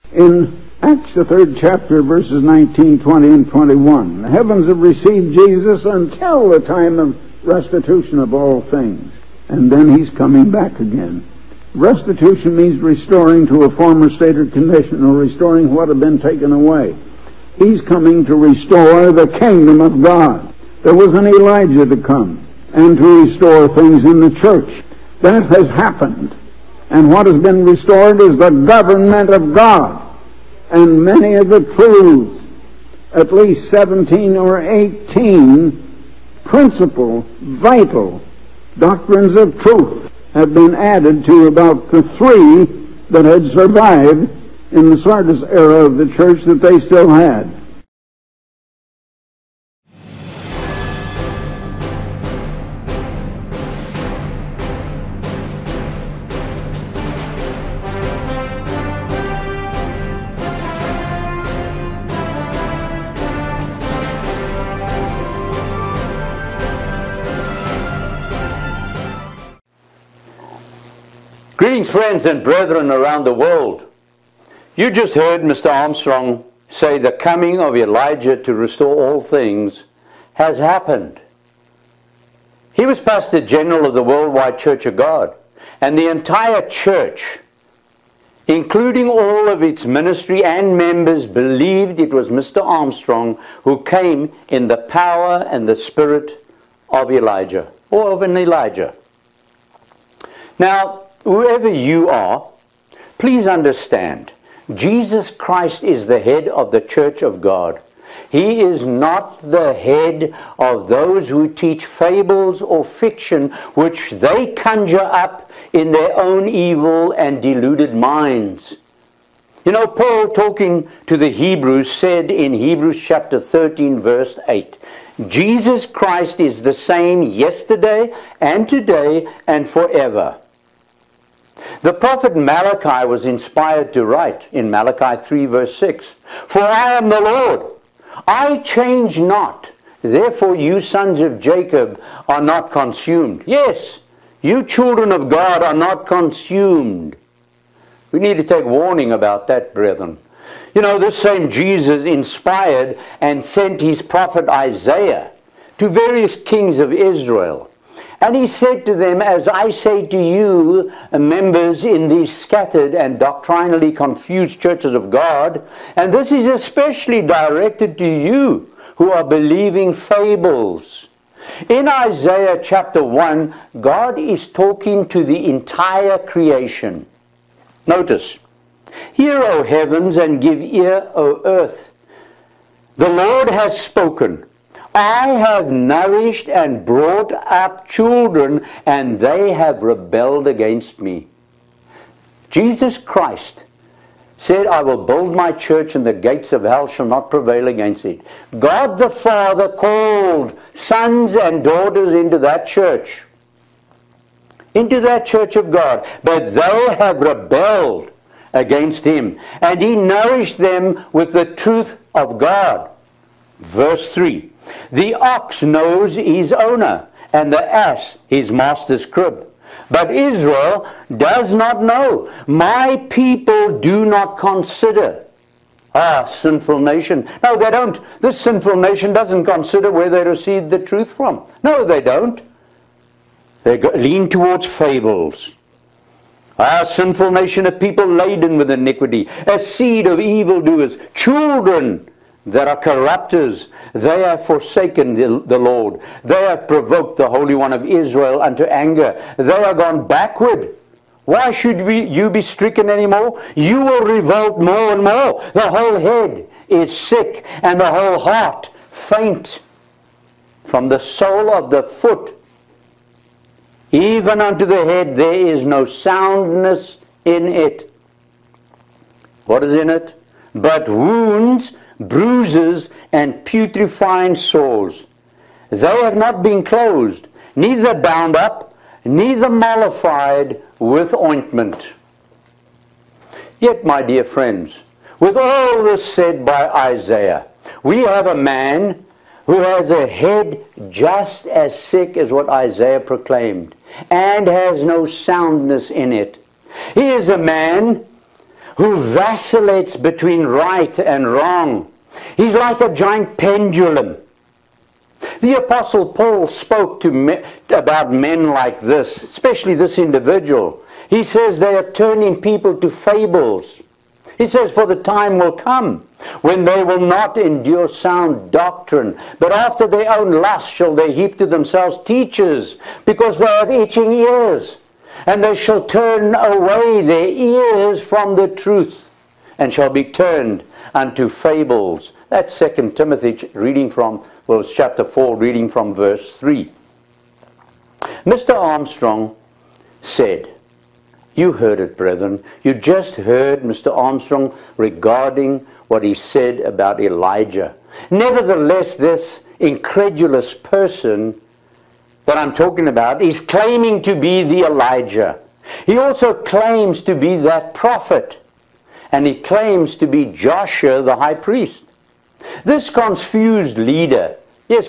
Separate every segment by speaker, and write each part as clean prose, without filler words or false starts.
Speaker 1: In Acts, the 3rd chapter, verses 19, 20, and 21, the heavens have received Jesus until the time of restitution of all things. And then he's coming back again. Restitution means restoring to a former state or condition, or restoring what had been taken away. He's coming to restore the kingdom of God. There was an Elijah to come and to restore things in the church. That has happened. And what has been restored is the government of God. And many of the truths, at least 17 or 18 principal, vital doctrines of truth, have been added to about the 3 that had survived in the Sardis era of the church that they still had.
Speaker 2: Greetings, friends and brethren around the world. You just heard Mr. Armstrong say the coming of Elijah to restore all things has happened. He was Pastor General of the Worldwide Church of God, and the entire church, including all of its ministry and members, believed it was Mr. Armstrong who came in the power and the spirit of Elijah, or of an Elijah. Now, whoever you are, please understand, Jesus Christ is the head of the Church of God. He is not the head of those who teach fables or fiction which they conjure up in their own evil and deluded minds. You know, Paul, talking to the Hebrews, said in Hebrews chapter 13, verse 8, Jesus Christ is the same yesterday and today and forever. The prophet Malachi was inspired to write in Malachi 3 verse 6, "For I am the Lord, I change not, therefore you sons of Jacob are not consumed." Yes, you children of God are not consumed. We need to take warning about that, brethren. You know, this same Jesus inspired and sent his prophet Isaiah to various kings of Israel. And he said to them, as I say to you, members in these scattered and doctrinally confused churches of God, and this is especially directed to you who are believing fables. In Isaiah chapter 1, God is talking to the entire creation. Notice, "Hear, O heavens, and give ear, O earth. The Lord has spoken. I have nourished and brought up children, and they have rebelled against me." Jesus Christ said, "I will build my church, and the gates of hell shall not prevail against it." God the Father called sons and daughters into that church of God, but they have rebelled against him, and he nourished them with the truth of God. Verse 3, "The ox knows his owner, and the ass his master's crib. But Israel does not know. My people do not consider." Ah, sinful nation. No, they don't. This sinful nation doesn't consider where they received the truth from. No, they don't. They lean towards fables. Ah, sinful nation, a people laden with iniquity, a seed of evildoers, children that are corrupters. They have forsaken the Lord. They have provoked the Holy One of Israel unto anger. They are gone backward. Why should you be stricken anymore? You will revolt more and more. The whole head is sick, and the whole heart faint. From the sole of the foot even unto the head there is no soundness in it. What is in it? But wounds, bruises, and putrefying sores. They have not been closed, neither bound up, neither mollified with ointment. Yet, my dear friends, with all this said by Isaiah, we have a man who has a head just as sick as what Isaiah proclaimed, and has no soundness in it. He is a man who vacillates between right and wrong. He's like a giant pendulum. The Apostle Paul spoke about men like this, especially this individual. He says they are turning people to fables. He says, for the time will come when they will not endure sound doctrine, but after their own lust shall they heap to themselves teachers, because they have itching ears. And they shall turn away their ears from the truth, and shall be turned unto fables. That's 2 Timothy, reading from, well, it's chapter 4, reading from verse 3. Mr. Armstrong said, you heard it, brethren. You just heard Mr. Armstrong regarding what he said about Elijah. Nevertheless, this incredulous person that I'm talking about is claiming to be the Elijah. He also claims to be that prophet. And he claims to be Joshua the high priest. This confused leader, is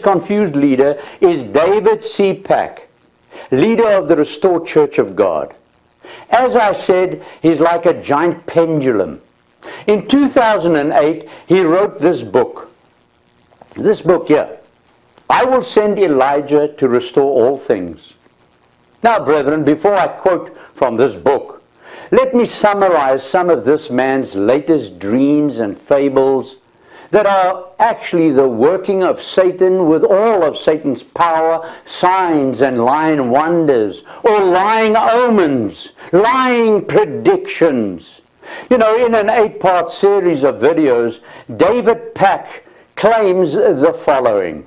Speaker 2: David C. Pack, leader of the Restored Church of God. As I said, he's like a giant pendulum. In 2008, he wrote this book. This book here. I will send Elijah to restore all things. Now, brethren, before I quote from this book, let me summarize some of this man's latest dreams and fables that are actually the working of Satan with all of Satan's power, signs and lying wonders, or lying omens, lying predictions. You know, in an 8-part series of videos, David Pack claims the following.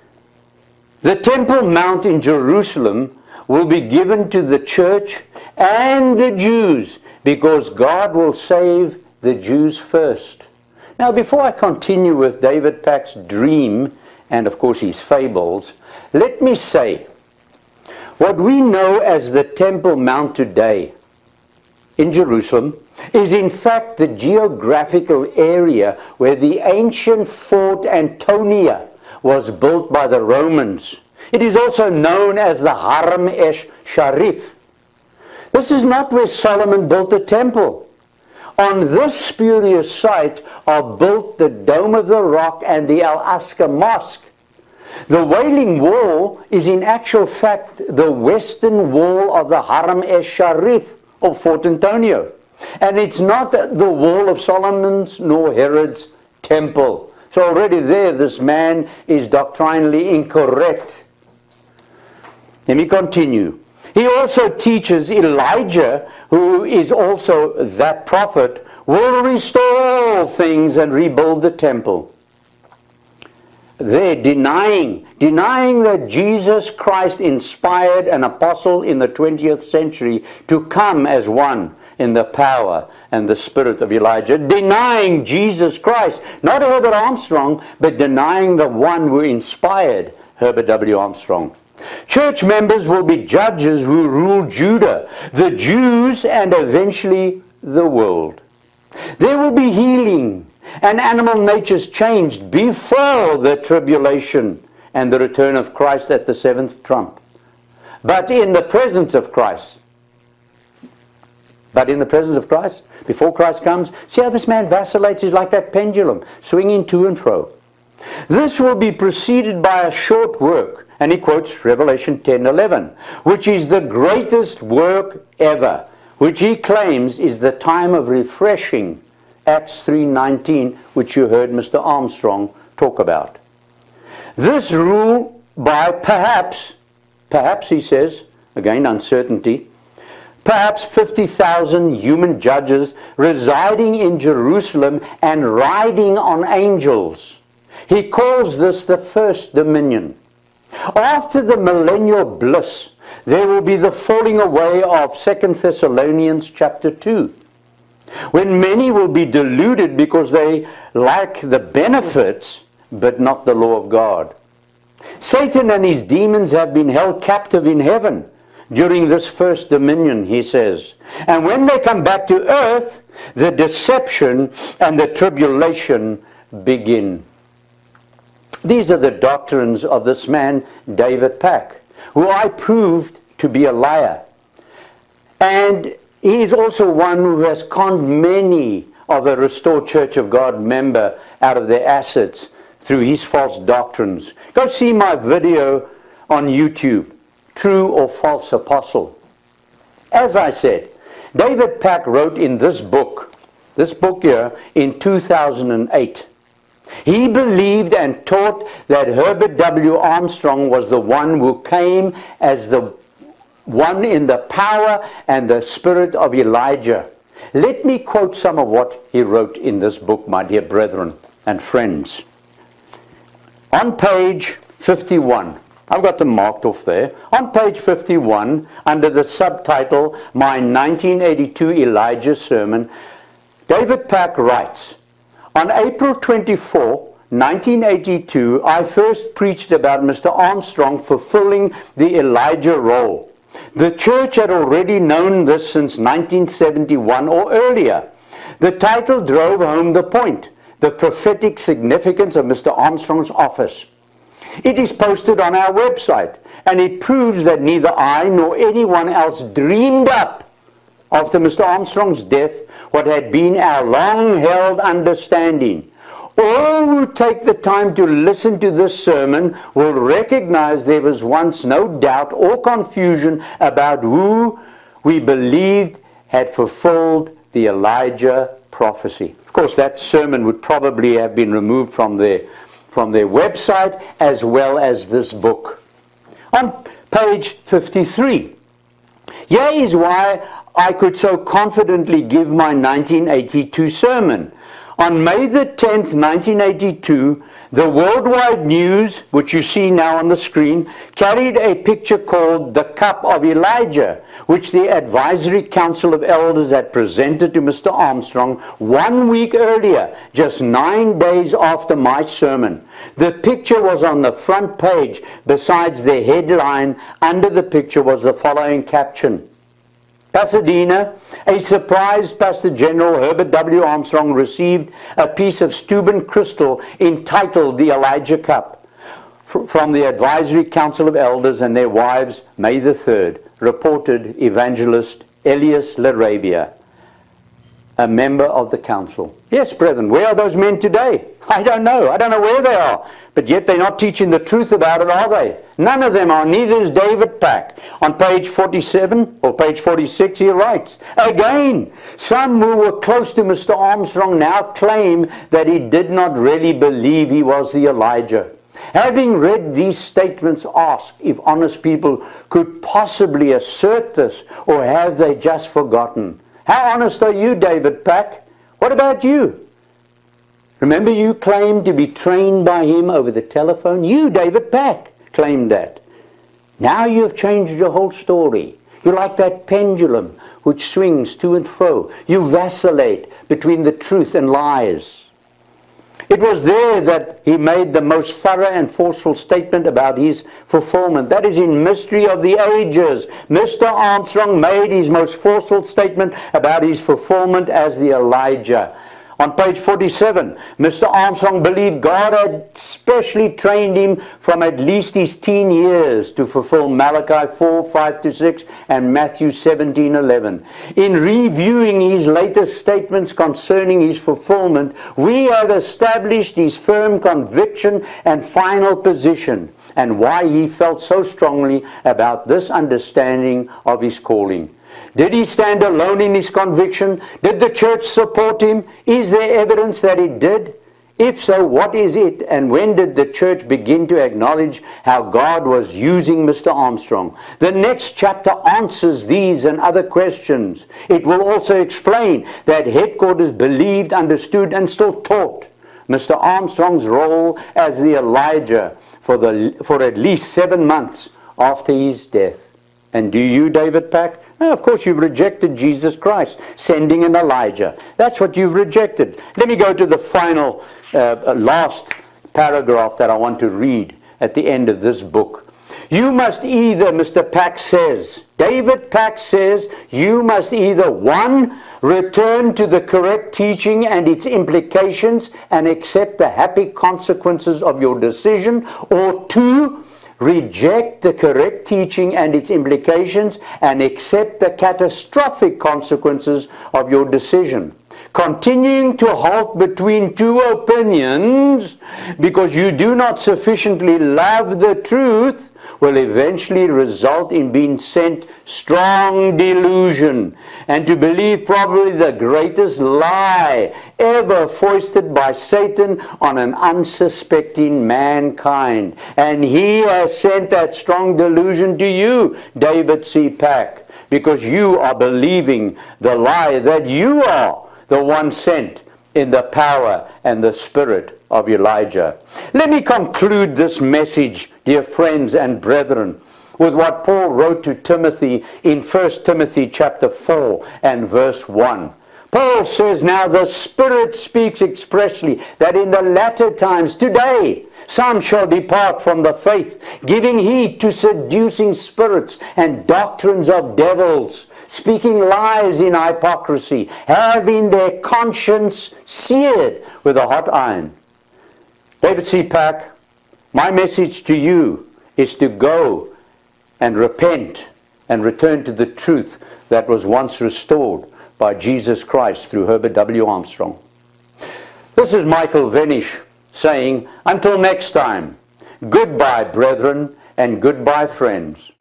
Speaker 2: The Temple Mount in Jerusalem will be given to the church and the Jews, because God will save the Jews first. Now, before I continue with David Pack's dream, and of course his fables, let me say, what we know as the Temple Mount today in Jerusalem is in fact the geographical area where the ancient Fort Antonia was built by the Romans. It is also known as the Haram Sharif. This is not where Solomon built the temple. On this spurious site are built the Dome of the Rock and the Al-Aqsa Mosque. The Wailing Wall is in actual fact the western wall of the Haram Sharif of Fort Antonio. And it's not the wall of Solomon's nor Herod's temple. So already there, this man is doctrinally incorrect. Let me continue. He also teaches Elijah, who is also that prophet, will restore all things and rebuild the temple. They're denying that Jesus Christ inspired an apostle in the 20th century to come as one in the power and the spirit of Elijah. Denying Jesus Christ, not Herbert Armstrong, but denying the one who inspired Herbert W. Armstrong. Church members will be judges who rule Judah, the Jews, and eventually the world. There will be healing and animal natures changed before the tribulation and the return of Christ at the 7th trump. But in the presence of Christ, before Christ comes, see how this man vacillates? He's like that pendulum, swinging to and fro. This will be preceded by a short work, and he quotes Revelation 10:11, which is the greatest work ever, which he claims is the time of refreshing, Acts 3:19, which you heard Mr. Armstrong talk about. This rule by perhaps he says, again uncertainty, perhaps 50,000 human judges residing in Jerusalem and riding on angels. He calls this the first dominion. After the millennial bliss, there will be the falling away of 2 Thessalonians chapter 2, when many will be deluded because they lack the benefits but not the law of God. Satan and his demons have been held captive in heaven during this first dominion, he says. And when they come back to earth, the deception and the tribulation begin. These are the doctrines of this man, David Pack, who I proved to be a liar. And He is also one who has conned many of a restored Church of God member out of their assets through his false doctrines. Go see my video on YouTube, True or False Apostle. As I said, David Pack wrote in this book here, in 2008. He believed and taught that Herbert W. Armstrong was the one who came as the one in the power and the spirit of Elijah. Let me quote some of what he wrote in this book, my dear brethren and friends. On page 51, I've got them marked off there. On page 51, under the subtitle, My 1982 Elijah Sermon, David Pack writes, on April 24, 1982, I first preached about Mr. Armstrong fulfilling the Elijah role. The church had already known this since 1971 or earlier. The title drove home the point, the prophetic significance of Mr. Armstrong's office. It is posted on our website, and it proves that neither I nor anyone else dreamed up, after Mr. Armstrong's death, what had been our long-held understanding. All who take the time to listen to this sermon will recognize there was once no doubt or confusion about who we believed had fulfilled the Elijah prophecy. Of course, that sermon would probably have been removed from their website as well as this book. On page 53, here is why I could so confidently give my 1982 sermon. On May the 10th, 1982, the Worldwide News, which you see now on the screen, carried a picture called The Cup of Elijah, which the Advisory Council of Elders had presented to Mr. Armstrong 1 week earlier, just 9 days after my sermon. The picture was on the front page. Besides the headline, under the picture was the following caption. Pasadena, a surprised Pastor General Herbert W. Armstrong received a piece of Steuben crystal entitled the Elijah Cup from the Advisory Council of Elders and their wives, May the 3rd, reported evangelist Elias Larabia, a member of the council. Yes, brethren, where are those men today? I don't know. I don't know where they are. But yet they're not teaching the truth about it, are they? None of them are. Neither is David Pack. On page 47 or page 46, he writes, again, some who were close to Mr. Armstrong now claim that he did not really believe he was the Elijah. Having read these statements, ask if honest people could possibly assert this, or have they just forgotten? How honest are you, David Pack? What about you? Remember, you claimed to be trained by him over the telephone? You, David Pack, claimed that. Now you have changed your whole story. You're like that pendulum which swings to and fro. You vacillate between the truth and lies. It was there that he made the most thorough and forceful statement about his fulfillment. That is in Mystery of the Ages. Mr. Armstrong made his most forceful statement about his fulfillment as the Elijah. On page 47, Mr. Armstrong believed God had specially trained him from at least his teen years to fulfill Malachi 4:5-6 and Matthew 17:11. In reviewing his latest statements concerning his fulfillment, we have established his firm conviction and final position, and why he felt so strongly about this understanding of his calling. Did he stand alone in his conviction? Did the church support him? Is there evidence that it did? If so, what is it? And when did the church begin to acknowledge how God was using Mr. Armstrong? The next chapter answers these and other questions. It will also explain that headquarters believed, understood, and still taught Mr. Armstrong's role as the Elijah for at least 7 months after his death. And do you, David Pack? No, of course, you've rejected Jesus Christ, sending an Elijah. That's what you've rejected. Let me go to the final, last paragraph that I want to read at the end of this book. You must either, Mr. Pack says, David Pack says, you must either, 1, return to the correct teaching and its implications and accept the happy consequences of your decision, or 2, reject the correct teaching and its implications, and accept the catastrophic consequences of your decision. Continuing to halt between two opinions because you do not sufficiently love the truth will eventually result in being sent strong delusion and to believe probably the greatest lie ever foisted by Satan on an unsuspecting mankind. And he has sent that strong delusion to you, David C. Pack, because you are believing the lie that you are the one sent in the power and the spirit of Elijah. Let me conclude this message, dear friends and brethren, with what Paul wrote to Timothy in 1 Timothy chapter 4 and verse 1. Paul says, "Now the Spirit speaks expressly that in the latter times, today, some shall depart from the faith, giving heed to seducing spirits and doctrines of devils, speaking lies in hypocrisy, having their conscience seared with a hot iron." David C. Pack, my message to you is to go and repent and return to the truth that was once restored by Jesus Christ through Herbert W. Armstrong. This is Michael Venish saying, until next time, goodbye, brethren, and goodbye, friends.